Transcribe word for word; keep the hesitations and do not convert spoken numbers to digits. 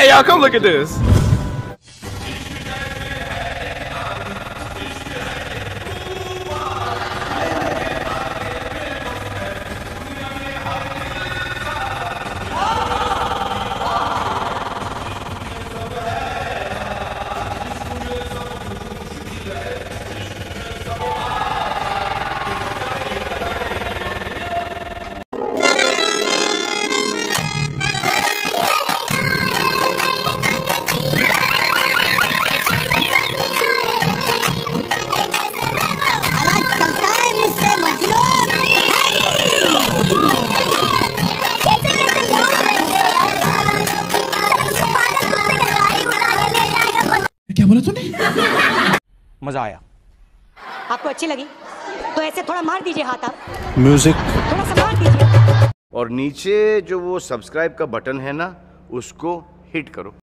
Hey y'all, come look at this. क्या बोला तूने? मजा आया। आपको अच्छी लगी तो ऐसे थोड़ा मार दीजिए हाथ, आप म्यूजिक थोड़ा सा मार दीजिए। और नीचे जो वो सब्सक्राइब का बटन है ना, उसको हिट करो।